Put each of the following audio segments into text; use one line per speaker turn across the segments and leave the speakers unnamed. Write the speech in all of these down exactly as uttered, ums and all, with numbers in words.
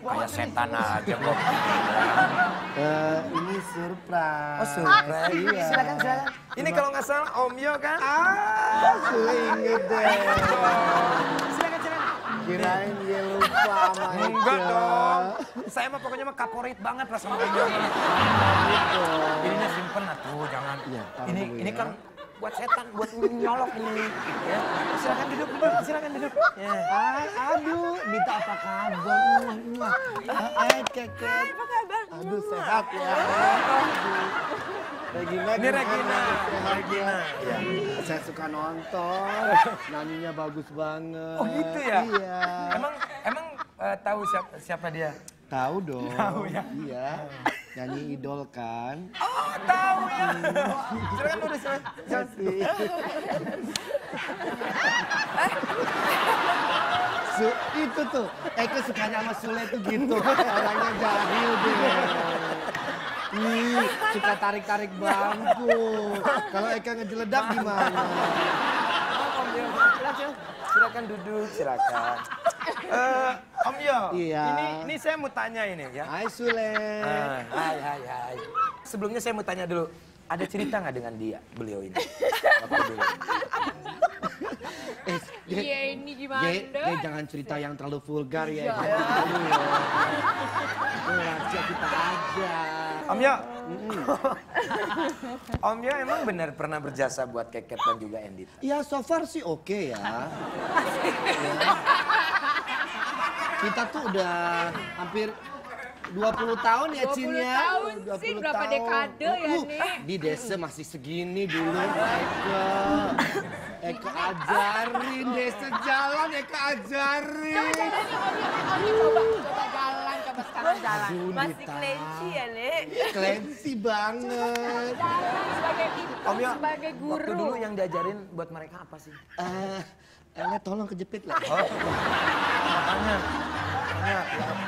Kayak setan aja kok.
Uh, ini surprise.
Oh surprise.
Iya.
Silakan silakan. Ini kalau nggak salah Om Yo kan?
Ah, gue inget deh.
Silakan silakan.
Kirain dia lupa sama Eka.
Enggak dong. Saya mah pokoknya mah kaporit banget lah sama Om Yo.
Gitu.
Ininya simpen atuh, jangan.
Iya, taruh
ini
dulu
ini
ya.
kan buat setan, buat nyolok ini. Ya. Silakan duduk, duduk, silakan duduk. Ya.
Ay, aduh, Dita apa kabar? Muah, muah. Eh, keket.
Apa kabar?
Aduh, sehat ya. Aduh. Regina,
Ini Regina.
Sehat
Regina.
ya. Saya suka nonton, nyanyinya bagus banget.
Oh gitu ya?
Iya.
Emang emang eh, tahu siapa siapa dia?
Tahu dong.
Tahu ya?
Iya. Nyanyi idol kan.
Oh, tahu ya. Silakan duduk, silakan.
Kasih. Su, itu tuh, Eko sukanya sama Sule tuh gitu. Orangnya jahil deh. Ih, suka tarik-tarik bangku. Kalau Eka ngejeledak gimana?
Om Yo, silakan, silakan duduk, silakan. Eh, Om Yo,
Iya.
ini ini saya mau tanya ini ya.
Hai Sule.
Ah, hai, hai, hai. Sebelumnya saya mau tanya dulu, ada cerita nggak dengan dia, beliau ini? Bapak dulu.
Eh, Ge,
Iya ini gimana?
Ge, Ge, jangan cerita yang terlalu vulgar ya.
Iya.
Jangan terlalu ya. Itu rahasia kita aja.
Om Yo, Om Yo emang benar pernah berjasa buat Keket dan juga Endit?
Ya so far sih oke ya. Ya. Kita tuh udah hampir dua puluh tahun ya Cin ya.
tahun sih, berapa dekade ya,
Uh,
nih?
Di desa masih segini dulu Eka. Eka ajarin desa jalan, Eka ajarin.
Coba, coba jalan, coba sekarang jalan.
Aduh,
Masih
Dita.
kelenci ya, Nek?
Kelensi banget.
Jalan sebagai ibu,
Om Yo,
sebagai guru.
waktu dulu yang diajarin buat mereka apa sih?
Eh, Ele tolong kejepit lah.
Oh, makanya, makanya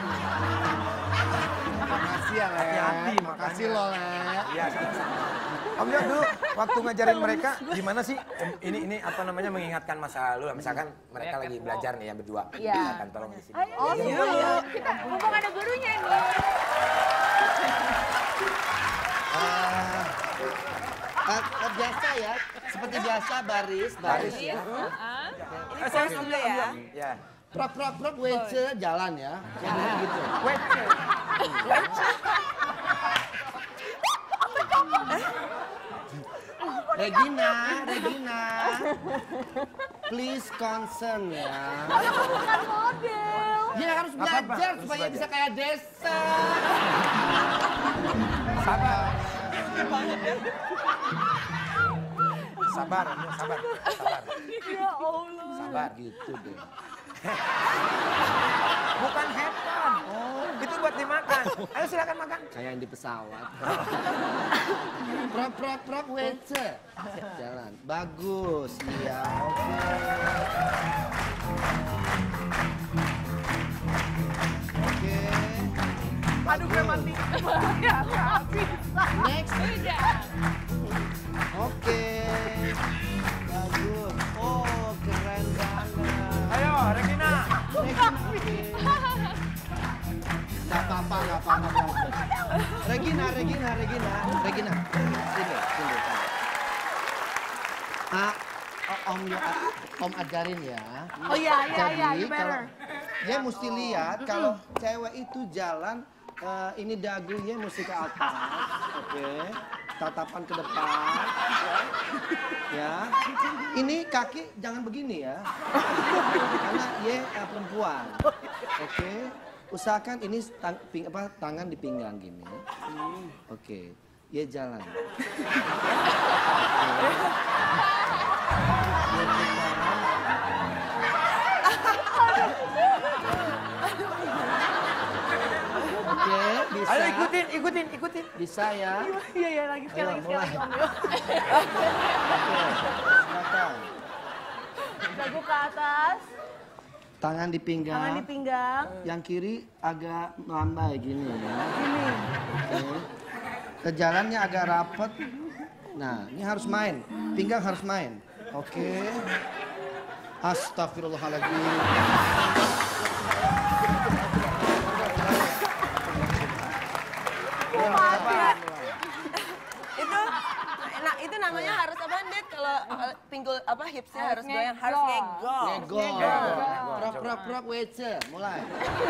Makasih ya, Le.
Hati-hati,
Makasih
makanya.
lo, Le.
Iya, sama-sama. Om Yo dulu waktu ngajarin mereka gimana sih? Ini ini apa namanya mengingatkan masa lalu lah. Misalkan mereka lagi belajar nih ya berdua.
Iya.
Misalkan tolong di sini.
Oh iya, kita mumpung ada gurunya nih.
Ah, ah, ah, biasa ya, seperti biasa baris, baris
Iya.
ya.
Heeh. Ini
Eh, saya
pose
dulu
dulu ya.
Ya.
Prak prak prak wece jalan ya, kayak gitu.
Wece.
Regina, Regina, please concern ya.
Aku bukan model.
Ya harus
Apa-apa,
belajar
harus
supaya
belajar.
bisa kayak desa.
Sabar. Sabar, Om Yo, sabar. Sabar.
Ya Allah.
Sabar.
Gitu deh.
Bukan headphone. Oh, itu buat dimakan. Ayo silakan makan.
Kayak yang di pesawat. Prak prak prak wece. Jalan. Bagus. Iya, oke. Oke.
Aduh gue mati. Ya, nggak bisa.
Next.
Udah.
Oke. Bagus. Oh, keren banget.
Ayo, Regina.
Next. Oke. Gak apa-apa, gak apa-apa. Regina, Regina, Regina. Regina. Sini, sini. sini. Ah, Om, Om ajarin ya.
Oh iya, iya, iya,
Jadi
you better.
kalau dia mesti lihat kalau cewek itu jalan eh, ini dagunya mesti ke atas, oke? Tatapan ke depan, ya. Ini kaki jangan begini ya, karena dia eh, perempuan, oke? Usahakan ini tang, ping, apa, tangan di pinggang gini, oke? Dia jalan. Oke, bisa.
Ayo ikutin, ikutin, ikutin.
Bisa ya.
Iya, iya, lagi sekali,
Ayo,
lagi sekali.
mulai.
Om Yo.
Silakan.
Dagu ke atas,
Tangan di pinggang.
tangan di pinggang.
Yang kiri agak melambai gini ya.
Ini.
Oke. Kejalannya agak rapet. Nah, ini harus main. Pinggang harus main. Oke. Astagfirullahaladzim.
namanya harus apa, Dit? Kalau uh, pinggul apa hipsnya harus
Harus
goyang, harus
ngegol.
ngegol.
Nego. Prok prok prok wece, mulai.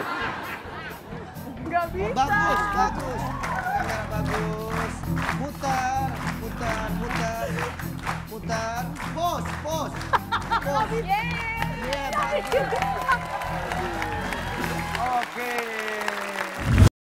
Nggak bisa.
Bagus, bagus. Kamera bagus. Putar, putar, putar. Putar. Pos, pos. Pos.
Yeay.
Iya, bagus.